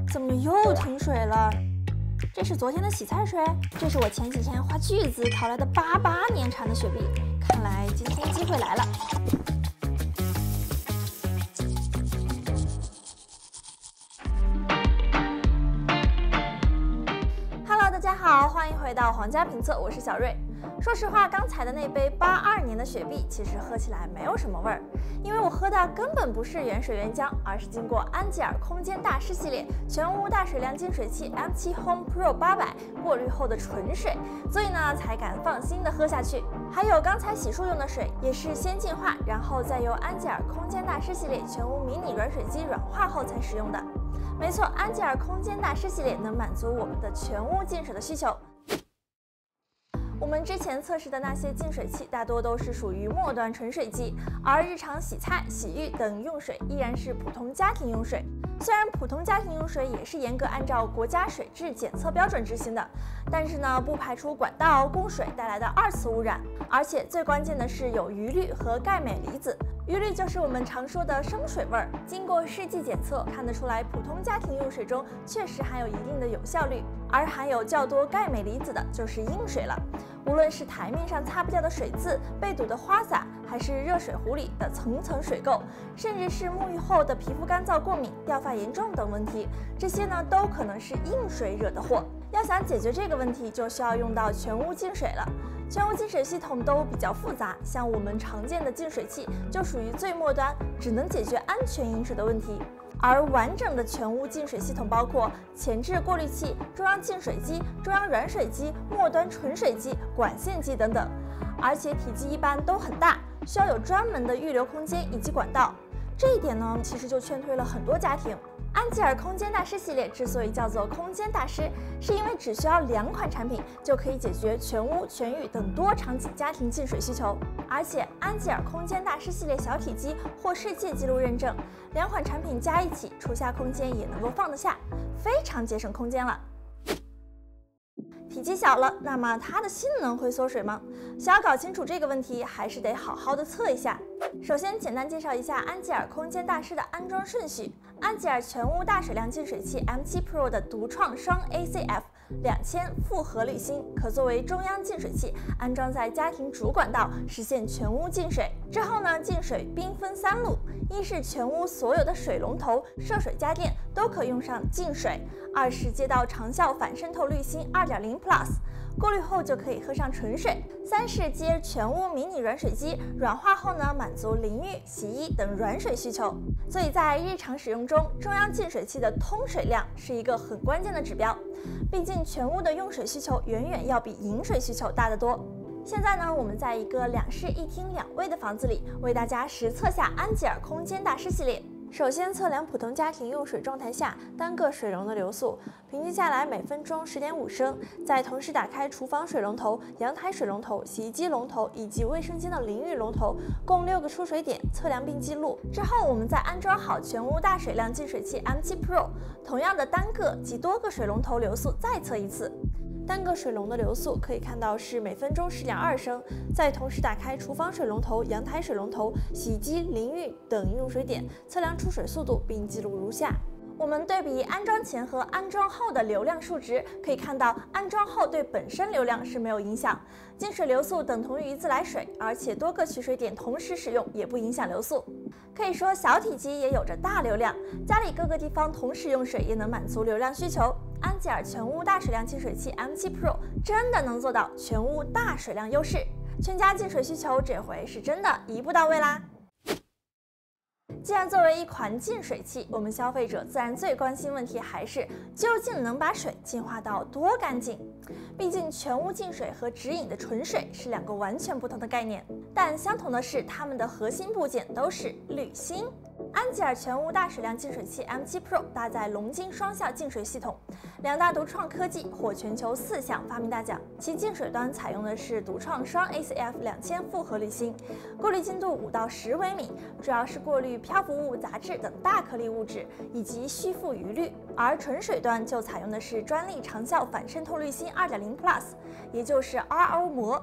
怎么又停水了？这是昨天的洗菜水，这是我前几天花巨资淘来的88年产的雪碧，看来今天机会来了。Hello， 大家好，欢迎回到皇家评测，我是小瑞。说实话，刚才的那杯82年的雪碧其实喝起来没有什么味儿，因为我喝的根本不是原水原浆，而是经过安吉尔空间大师系列全屋大水量净水器 M7 Home Pro 800过滤后的纯水，所以呢才敢放心的喝下去。还有刚才洗漱用的水也是先净化，然后再由安吉尔空间大师系列全屋迷你软水机软化后才使用的。没错，安吉尔空间大师系列能满足我们的全屋净水的需求。我们之前测试的那些净水器大多都是属于末端纯水机，而日常洗菜、洗浴等用水依然是普通家庭用水。虽然普通家庭用水也是严格按照国家水质检测标准执行的，但是呢，不排除管道供水带来的二次污染，而且最关键的是有余氯和钙镁离子。余氯就是我们常说的生水味儿，经过试剂检测看得出来，普通家庭用水中确实含有一定的有效率，而含有较多钙镁离子的就是硬水了。无论是台面上擦不掉的水渍、被堵的花洒，还是热水壶里的层层水垢，甚至是沐浴后的皮肤干燥、过敏、掉发严重等问题，这些呢都可能是硬水惹的祸。要想解决这个问题，就需要用到全屋净水了。全屋净水系统都比较复杂，像我们常见的净水器就属于最末端，只能解决安全饮水的问题。而完整的全屋净水系统包括前置过滤器、中央净水机、中央软水机、末端纯水机、管线机等等，而且体积一般都很大，需要有专门的预留空间以及管道。这一点呢，其实就劝退了很多家庭。安吉尔空间大师系列之所以叫做空间大师，是因为只需要2款产品就可以解决全屋、全浴等多场景家庭净水需求。而且安吉尔空间大师系列小体积获世界纪录认证，2款产品加一起储下空间也能够放得下，非常节省空间了。体积小了，那么它的性能会缩水吗？想要搞清楚这个问题，还是得好好的测一下。首先，简单介绍一下安吉尔空间大师的安装顺序。安吉尔全屋大水量净水器 M7 Pro 的独创双 ACF 2000复合滤芯，可作为中央净水器安装在家庭主管道，实现全屋净水。之后呢，净水兵分3路：一是全屋所有的水龙头、涉水家电都可用上净水；二是接到长效反渗透滤芯 2.0 Plus， 过滤后就可以喝上纯水；三是接全屋迷你软水机，软化后呢，满足淋浴、洗衣等软水需求。所以在日常使用中，中央净水器的通水量是一个很关键的指标。毕竟全屋的用水需求远远要比饮水需求大得多。现在呢，我们在一个2室1厅2卫的房子里，为大家实测下安吉尔空间大师系列。首先测量普通家庭用水状态下单个水龙的流速，平均下来每分钟10.5升。再同时打开厨房水龙头、阳台水龙头、洗衣机龙头以及卫生间的淋浴龙头，共6个出水点，测量并记录。之后，我们再安装好全屋大水量净水器 M7 Pro， 同样的单个及多个水龙头流速再测一次。单个水龙的流速可以看到是每分钟10.2升，再同时打开厨房水龙头、阳台水龙头、洗衣机、淋浴等用水点，测量出水速度并记录如下。我们对比安装前和安装后的流量数值，可以看到安装后对本身流量是没有影响，净水流速等同于自来水，而且多个取水点同时使用也不影响流速。可以说小体积也有着大流量，家里各个地方同时用水也能满足流量需求。安吉尔全屋大水量净水器 M7 Pro 真的能做到全屋大水量优势，全家净水需求这回是真的一步到位啦。既然作为一款净水器，我们消费者自然最关心问题还是究竟能把水净化到多干净。毕竟全屋净水和直饮的纯水是2个完全不同的概念，但相同的是它们的核心部件都是滤芯。安吉尔全屋大水量净水器 M7 Pro 搭载龙晶双效净水系统，2大独创科技获全球4项发明大奖。其净水端采用的是独创双 ACF 2000复合滤芯，过滤精度5到10微米，主要是过滤漂浮物、杂质等大颗粒物质以及蓄附余氯。而纯水端就采用的是专利长效反渗透滤芯 2.0 Plus， 也就是 RO 膜。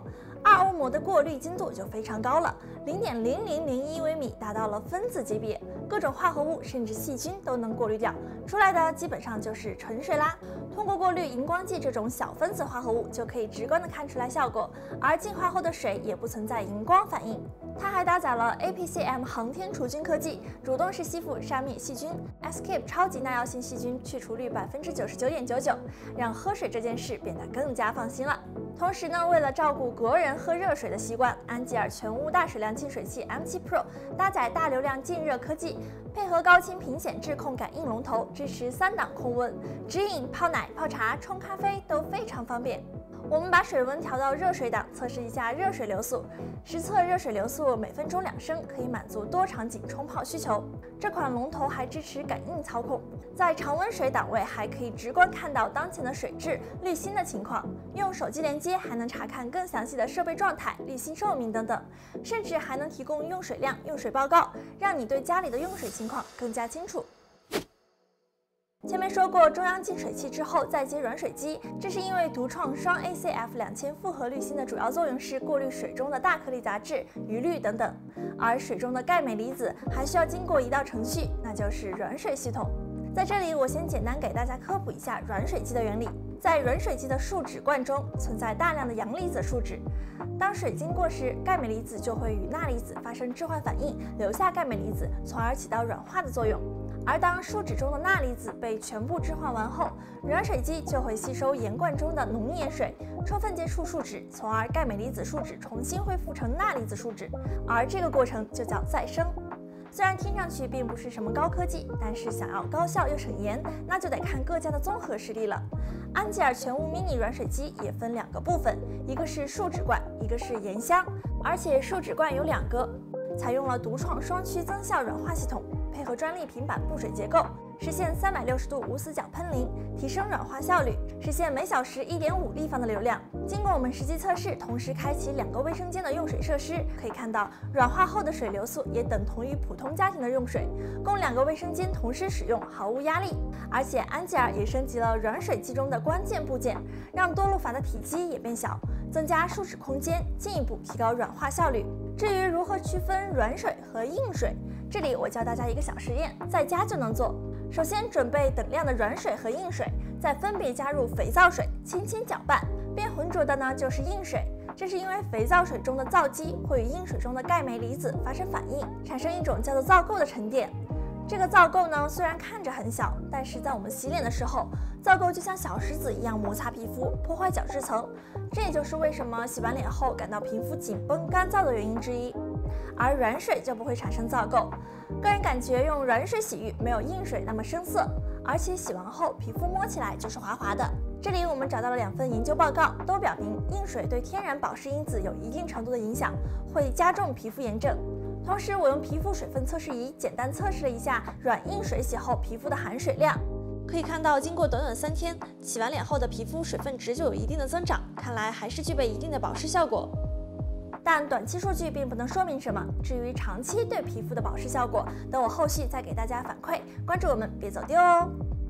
2欧膜的过滤精度就非常高了，0.0001微米，达到了分子级别，各种化合物甚至细菌都能过滤掉，出来的基本上就是纯水啦。通过过滤荧光剂这种小分子化合物，就可以直观的看出来效果，而净化后的水也不存在荧光反应。它还搭载了 APCM 航天除菌科技，主动式吸附杀灭细菌 ，Escape 超级耐药性细菌去除率99.99%，让喝水这件事变得更加放心了。同时呢，为了照顾国人喝热水的习惯，安吉尔全屋大水量净水器 M7 Pro 搭载大流量静热科技，配合高清屏显质控感应龙头，支持3档控温，直饮、泡奶、泡茶、冲咖啡都非常方便。我们把水温调到热水档，测试一下热水流速。实测热水流速每分钟2升，可以满足多场景冲泡需求。这款龙头还支持感应操控，在常温水档位还可以直观看到当前的水质、滤芯的情况。用手机连接还能查看更详细的设备状态、滤芯寿命等等，甚至还能提供用水量、用水报告，让你对家里的用水情况更加清楚。前面说过，中央净水器之后再接软水机，这是因为独创双 ACF2000复合滤芯的主要作用是过滤水中的大颗粒杂质、余氯等等，而水中的钙镁离子还需要经过一道程序，那就是软水系统。在这里，我先简单给大家科普一下软水机的原理。在软水机的树脂罐中存在大量的阳离子树脂，当水经过时，钙镁离子就会与钠离子发生置换反应，留下钙镁离子，从而起到软化的作用。而当树脂中的钠离子被全部置换完后，软水机就会吸收盐罐中的浓盐水，充分接触树脂，从而钙镁离子树脂重新恢复成钠离子树脂，而这个过程就叫再生。虽然听上去并不是什么高科技，但是想要高效又省盐，那就得看各家的综合实力了。安吉尔全屋 mini 软水机也分2个部分，一个是树脂罐，一个是盐箱，而且树脂罐有2个，采用了独创双区增效软化系统，配合专利平板布水结构，实现360度无死角喷淋，提升软化效率，实现每小时1.5立方的流量。经过我们实际测试，同时开启2个卫生间的用水设施，可以看到软化后的水流速也等同于普通家庭的用水，供2个卫生间同时使用，毫无压力。而且安吉尔也升级了软水机中的关键部件，让多路阀的体积也变小，增加树脂空间，进一步提高软化效率。至于如何区分软水和硬水，这里我教大家一个小实验，在家就能做。首先准备等量的软水和硬水，再分别加入肥皂水，轻轻搅拌，变浑浊的呢就是硬水。这是因为肥皂水中的皂基会与硬水中的钙镁离子发生反应，产生一种叫做皂垢的沉淀。这个皂垢呢，虽然看着很小，但是在我们洗脸的时候，皂垢就像小石子一样摩擦皮肤，破坏角质层。这也就是为什么洗完脸后感到皮肤紧绷、干燥的原因之一。而软水就不会产生皂垢。个人感觉用软水洗浴没有硬水那么生涩，而且洗完后皮肤摸起来就是滑滑的。这里我们找到了2份研究报告，都表明硬水对天然保湿因子有一定程度的影响，会加重皮肤炎症。同时，我用皮肤水分测试仪简单测试了一下软硬水洗后皮肤的含水量，可以看到，经过短短3天，洗完脸后的皮肤水分值就有一定的增长，看来还是具备一定的保湿效果。但短期数据并不能说明什么，至于长期对皮肤的保湿效果，等我后续再给大家反馈。关注我们，别走丢哦！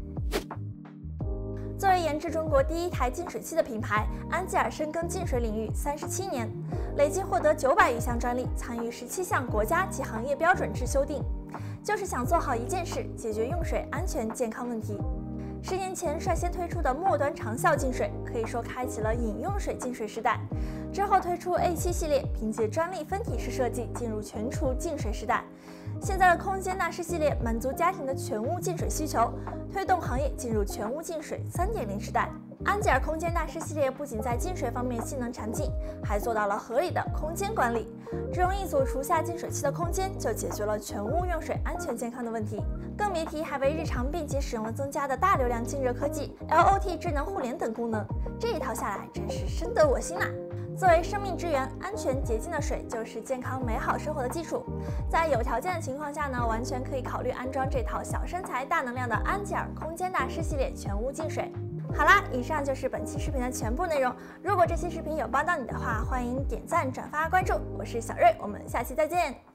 作为研制中国第1台净水器的品牌，安吉尔深耕净水领域37年，累计获得900余项专利，参与17项国家及行业标准制修订，就是想做好一件事，解决用水安全健康问题。10年前率先推出的末端长效净水，可以说开启了饮用水净水时代。之后推出 A7 系列，凭借专利分体式设计进入全厨净水时代。现在的空间大师系列满足家庭的全屋净水需求，推动行业进入全屋净水3.0时代。安吉尔空间大师系列不仅在净水方面性能强劲，还做到了合理的空间管理。只用一组厨下净水器的空间，就解决了全屋用水安全健康的问题。更别提还为日常便捷使用了增加的大流量静热科技、LOT 智能互联等功能。这一套下来，真是深得我心呐！作为生命之源，安全洁净的水就是健康美好生活的基础。在有条件的情况下呢，完全可以考虑安装这套小身材大能量的安吉尔空间大师系列全屋净水。好啦，以上就是本期视频的全部内容。如果这期视频有帮到你的话，欢迎点赞、转发、关注。我是小瑞，我们下期再见。